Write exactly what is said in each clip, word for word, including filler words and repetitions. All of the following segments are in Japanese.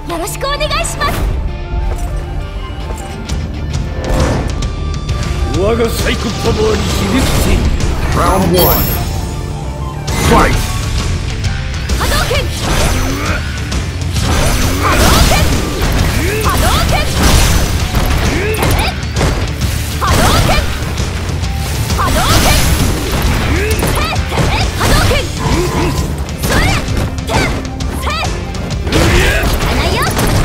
よろしくお願いします。 我がサイコパワーに秘めつけ。 Round one. Fight. 波動拳波動拳波動拳波動拳波動拳波動拳それてせいかないよ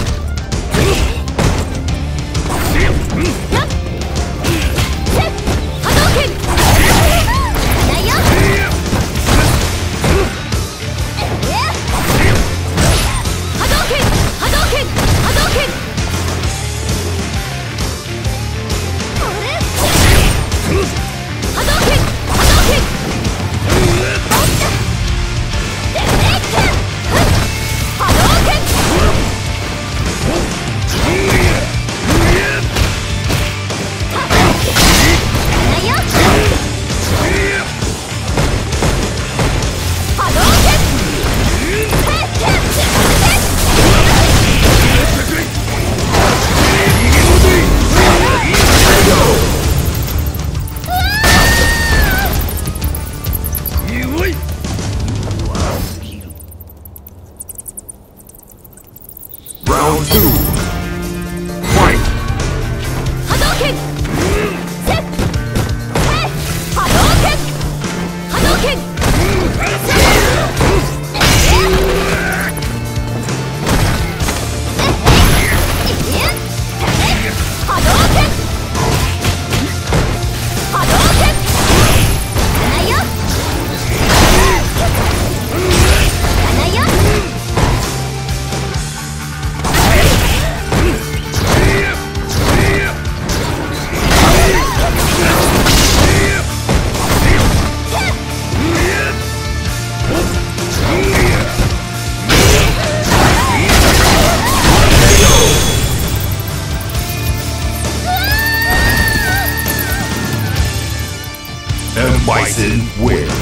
やっせ波動拳かないよ波動拳波動拳波動拳あれ波動拳波動拳おっしゃでねっ波動拳ないよ波動拳 Round two. Fight. 波動拳せっせ波動拳波動拳せっ波動拳波動拳かないよかないよ M. Bison wins.